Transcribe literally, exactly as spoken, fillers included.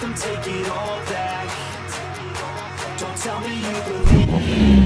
them take it all back. Don't tell me you believe.